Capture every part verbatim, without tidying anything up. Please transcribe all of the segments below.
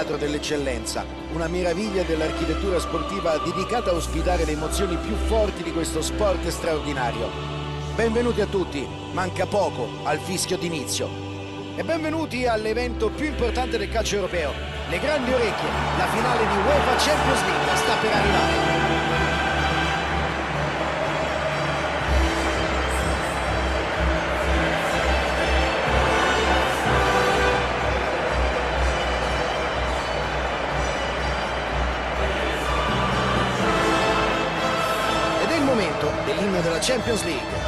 teatro dell'eccellenza, una meraviglia dell'architettura sportiva dedicata a ospitare le emozioni più forti di questo sport straordinario. Benvenuti a tutti, manca poco al fischio d'inizio. E benvenuti all'evento più importante del calcio europeo, le grandi orecchie, la finale di UEFA Champions League sta per arrivare. Dell'inno della Champions League.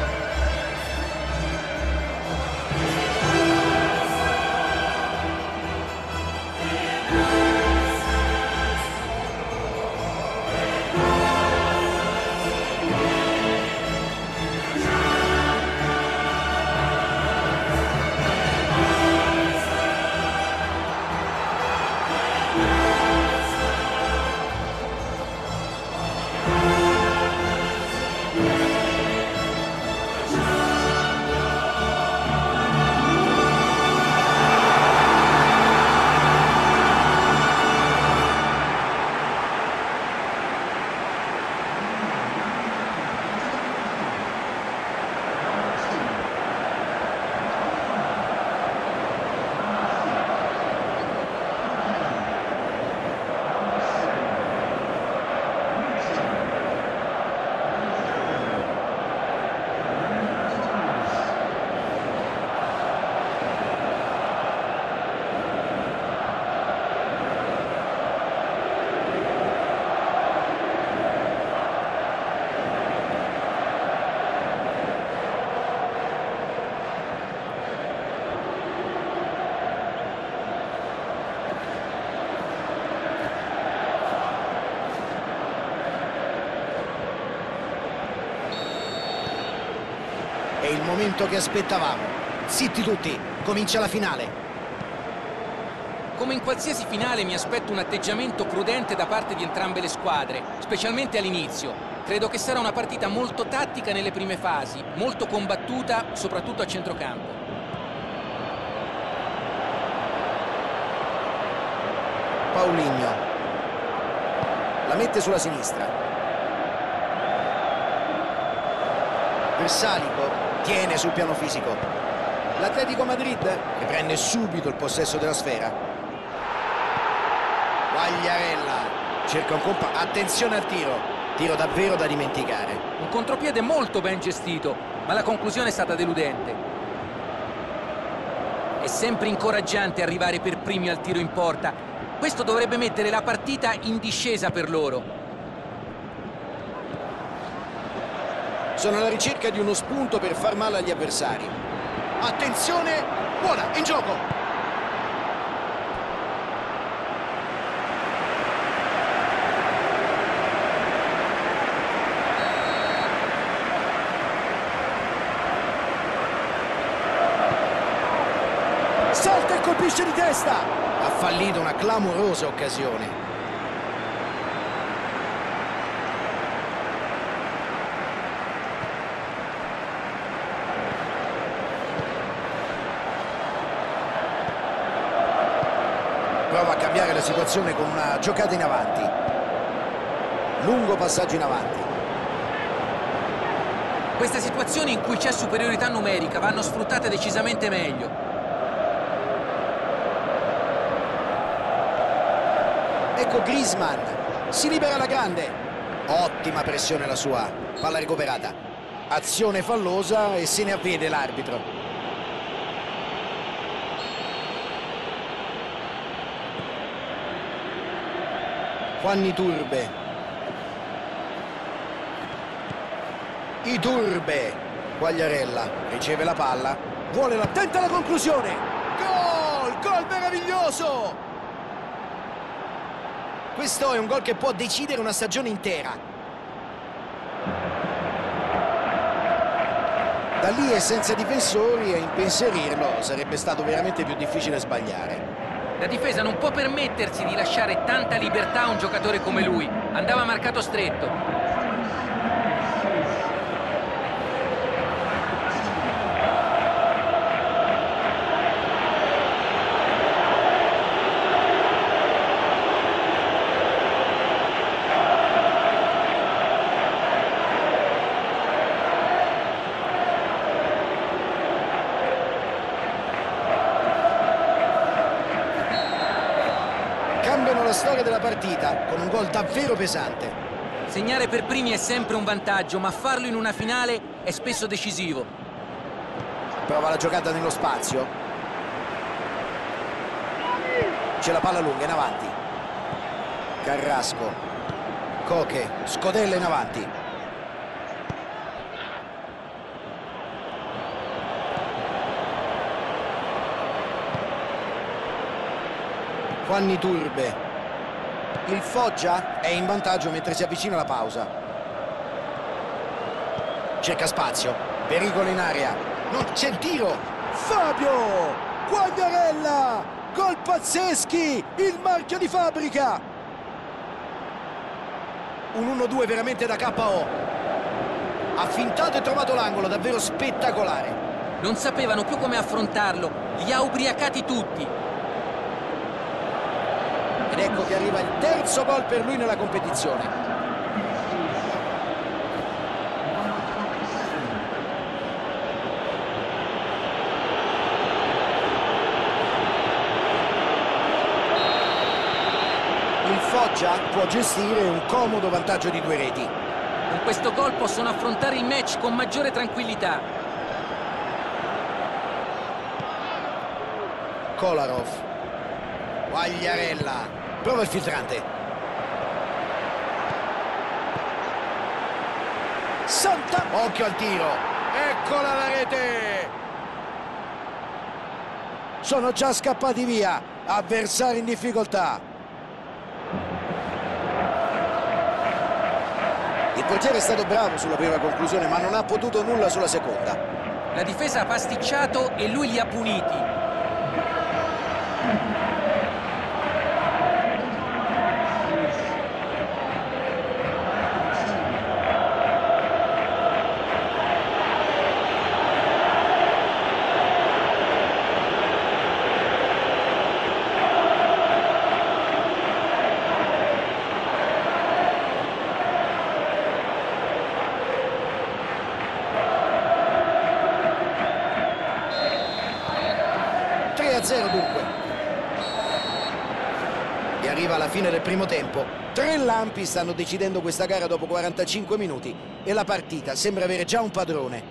È il momento che aspettavamo. Zitti tutti, comincia la finale. Come in qualsiasi finale mi aspetto un atteggiamento prudente da parte di entrambe le squadre, specialmente all'inizio. Credo che sarà una partita molto tattica nelle prime fasi, molto combattuta, soprattutto a centrocampo. Paulinho la mette sulla sinistra. Versalico tiene sul piano fisico. L'Atletico Madrid che prende subito il possesso della sfera. Quagliarella cerca un compagno. Attenzione al tiro. Tiro davvero da dimenticare. Un contropiede molto ben gestito, ma la conclusione è stata deludente. È sempre incoraggiante arrivare per primi al tiro in porta. Questo dovrebbe mettere la partita in discesa per loro. Sono alla ricerca di uno spunto per far male agli avversari. Attenzione, buona, in gioco. Salta e colpisce di testa. Ha fallito una clamorosa occasione. Prova a cambiare la situazione con una giocata in avanti. Lungo passaggio in avanti. Queste situazioni in cui c'è superiorità numerica vanno sfruttate decisamente meglio. Ecco Griezmann, si libera la grande. Ottima pressione la sua. Palla recuperata. Azione fallosa e se ne avvede l'arbitro. Juan Iturbe. Iturbe. Quagliarella riceve la palla. Vuole la... Tenta la conclusione. Gol! Gol meraviglioso! Questo è un gol che può decidere una stagione intera. Da lì e senza difensori e impensierirlo sarebbe stato veramente più difficile sbagliare. La difesa non può permettersi di lasciare tanta libertà a un giocatore come lui. Andava marcato stretto. chiave della partita con un gol davvero pesante. Segnare per primi è sempre un vantaggio, ma farlo in una finale è spesso decisivo. Prova la giocata nello spazio. C'è la palla lunga in avanti. Carrasco. Coche scodella in avanti. Juan Iturbe. Il Foggia è in vantaggio mentre si avvicina la pausa. Cerca spazio. Pericolo in area. Non c'è il tiro. Fabio Quagliarella. Gol pazzeschi. Il marchio di fabbrica. Un uno due veramente da K O. Ha fintato e trovato l'angolo, davvero spettacolare. Non sapevano più come affrontarlo, li ha ubriacati tutti. Ed ecco che arriva il terzo gol per lui nella competizione. Il Foggia può gestire un comodo vantaggio di due reti. Con questo gol possono affrontare il match con maggiore tranquillità. Kolarov. Quagliarella. Prova il filtrante. Santa. Occhio al tiro. Eccola la rete. Sono già scappati via. Avversari in difficoltà. Il portiere è stato bravo sulla prima conclusione, ma non ha potuto nulla sulla seconda. La difesa ha pasticciato e lui li ha puniti. tre a zero dunque. E arriva alla fine del primo tempo. Tre lampi stanno decidendo questa gara dopo quarantacinque minuti e la partita sembra avere già un padrone.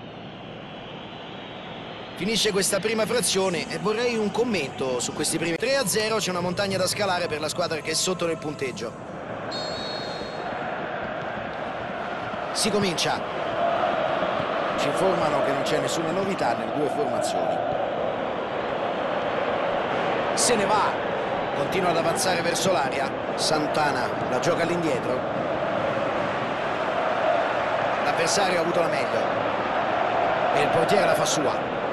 Finisce questa prima frazione e vorrei un commento su questi primi. Tre a zero, c'è una montagna da scalare per la squadra che è sotto nel punteggio. Si comincia. Ci informano che non c'è nessuna novità nelle due formazioni. Se ne va, continua ad avanzare verso l'area. Santana la gioca all'indietro. L'avversario ha avuto la meglio e il portiere la fa sua.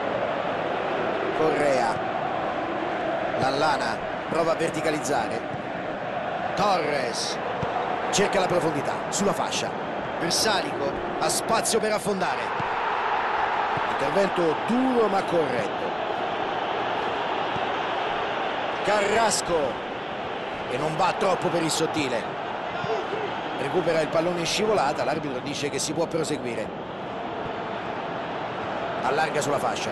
Correa. Lallana prova a verticalizzare. Torres cerca la profondità sulla fascia. Versalico ha spazio per affondare. Intervento duro ma corretto. Carrasco e non va troppo per il sottile. Recupera il pallone in scivolata, l'arbitro dice che si può proseguire. Allarga sulla fascia.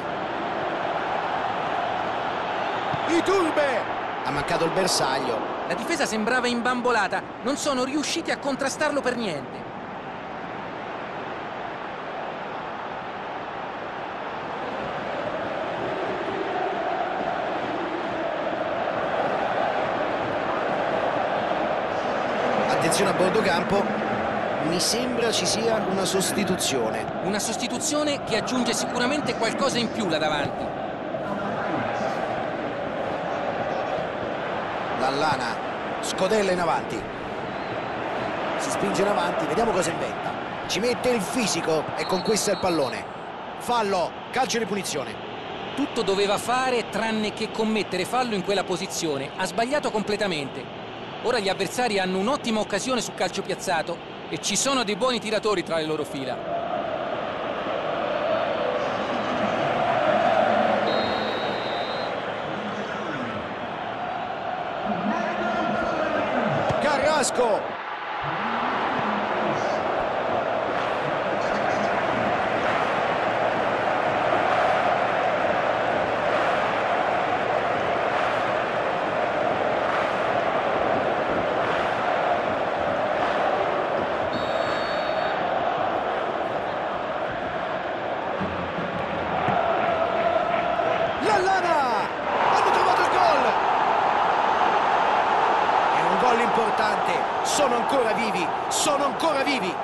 Iturbe ha mancato il bersaglio. La difesa sembrava imbambolata, non sono riusciti a contrastarlo per niente. Attenzione a bordo campo, mi sembra ci sia una sostituzione. Una sostituzione che aggiunge sicuramente qualcosa in più là davanti. Lallana scodella in avanti. Si spinge in avanti, vediamo cosa inventa. Ci mette il fisico e conquista il pallone. Fallo, calcio di punizione. Tutto doveva fare tranne che commettere fallo in quella posizione. Ha sbagliato completamente. Ora gli avversari hanno un'ottima occasione sul calcio piazzato e ci sono dei buoni tiratori tra le loro fila. Carrasco! sono ancora vivi, sono ancora vivi.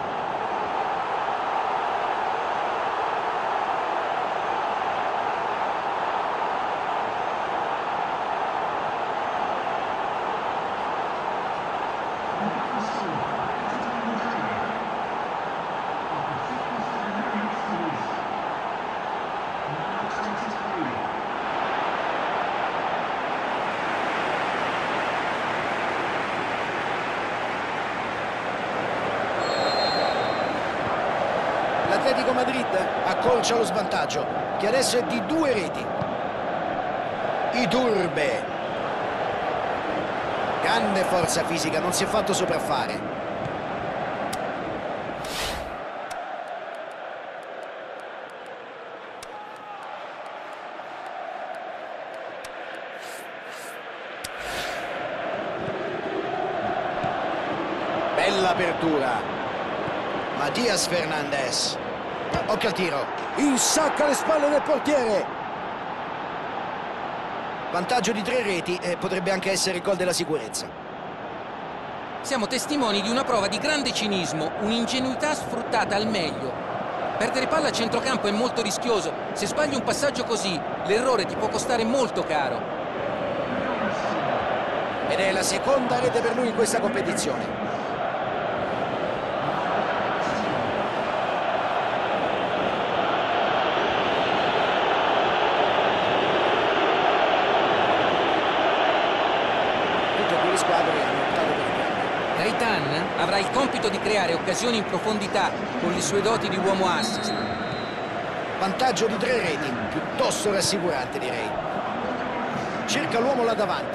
L'Atletico Madrid accorcia lo svantaggio, che adesso è di due reti. Iturbe. Grande forza fisica, non si è fatto sopraffare. Bella apertura. Matias Fernandez. Occhio al tiro. Insacca le spalle del portiere. Vantaggio di tre reti e potrebbe anche essere il gol della sicurezza. Siamo testimoni di una prova di grande cinismo, un'ingenuità sfruttata al meglio. Perdere palla a centrocampo è molto rischioso. Se sbagli un passaggio così, l'errore ti può costare molto caro. Ed è la seconda rete per lui in questa competizione. Gaitan avrà il compito di creare occasioni in profondità con le sue doti di uomo assist. Vantaggio di tre reti, piuttosto rassicurante direi. Cerca l'uomo là davanti.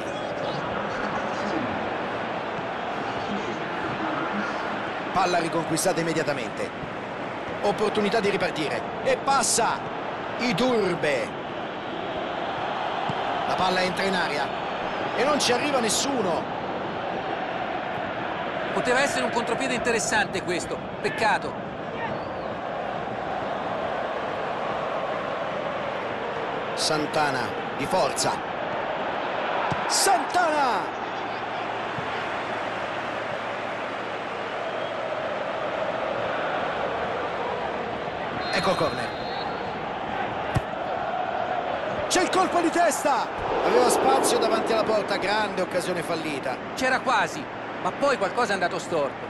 Palla riconquistata immediatamente. Opportunità di ripartire. E passa! Iturbe. La palla entra in aria. E non ci arriva nessuno. Poteva essere un contropiede interessante questo, peccato. Santana, di forza. Santana! Ecco il corner. C'è il colpo di testa! Aveva spazio davanti alla porta, grande occasione fallita. C'era quasi, ma poi qualcosa è andato storto.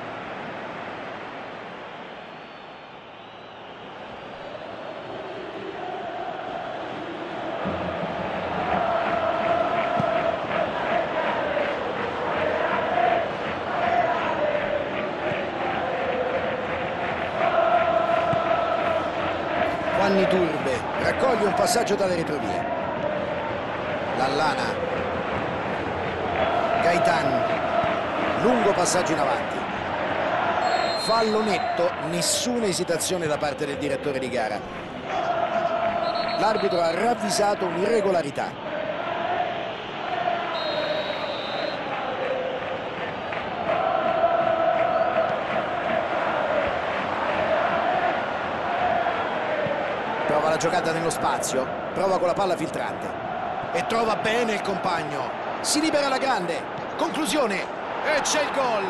Giovanni Turbe raccoglie un passaggio dalle retrovie. Lallana. Gaitan. Lungo passaggio in avanti. Fallo netto, nessuna esitazione da parte del direttore di gara. L'arbitro ha ravvisato un'irregolarità. Prova la giocata nello spazio, prova con la palla filtrante e trova bene il compagno. Si libera alla grande, conclusione e c'è il gol.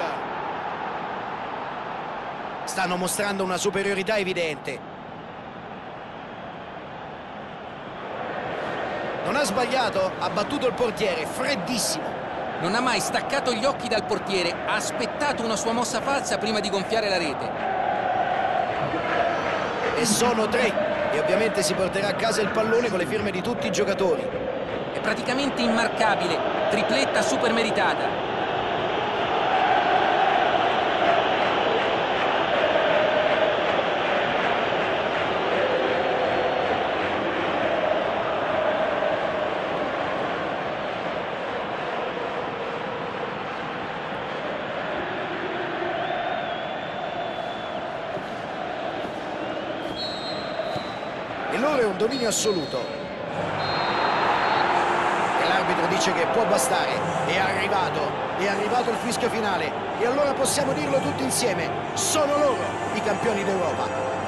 Stanno mostrando una superiorità evidente. Non ha sbagliato, ha battuto il portiere, freddissimo. Non ha mai staccato gli occhi dal portiere, ha aspettato una sua mossa falsa prima di gonfiare la rete. E sono tre. E ovviamente si porterà a casa il pallone con le firme di tutti i giocatori. È praticamente immarcabile, tripletta super meritata. E loro è un dominio assoluto. E l'arbitro dice che può bastare. È arrivato, è arrivato il fischio finale. E allora possiamo dirlo tutti insieme. Sono loro i campioni d'Europa.